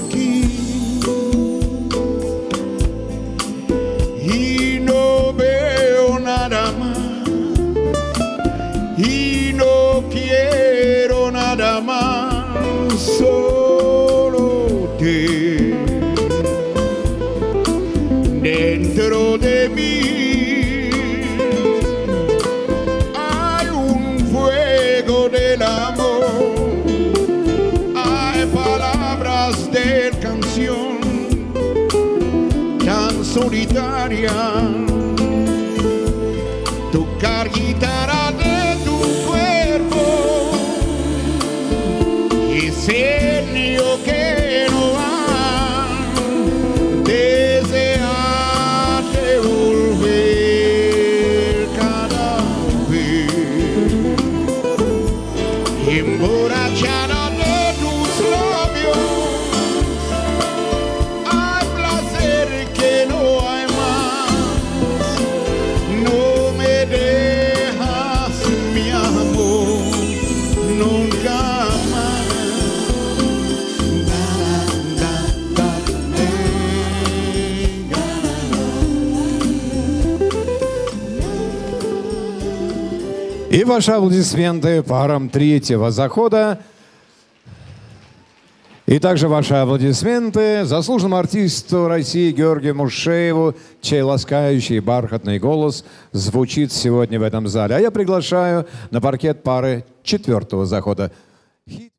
occhi y no veo nada más y no quiero nada más, solo te. Dentro de mí hay un fuego del amor, hay palabras de canción tan solitaria, tocar guitarra de tu cuerpo y ser yo que no ha desearte volver cada vez, emborrachada de tus labios, hay placer que no hay más, no me dejas mi amor nunca más. И ваши аплодисменты парам третьего захода. И также ваши аплодисменты заслуженному артисту России Георгию Мушееву, чей ласкающий бархатный голос звучит сегодня в этом зале. А я приглашаю на паркет пары четвертого захода.